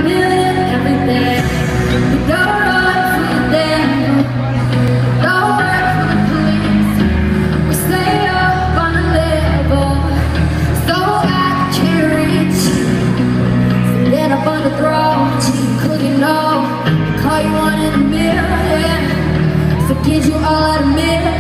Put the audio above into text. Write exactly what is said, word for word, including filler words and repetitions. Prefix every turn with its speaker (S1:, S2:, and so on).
S1: building everything. We don't run for the devil, don't work for the police. We stay up on a level, so I can't reach. Stand up on the throne, cheap cooking low. Call you one in a million, forget you all at a minute.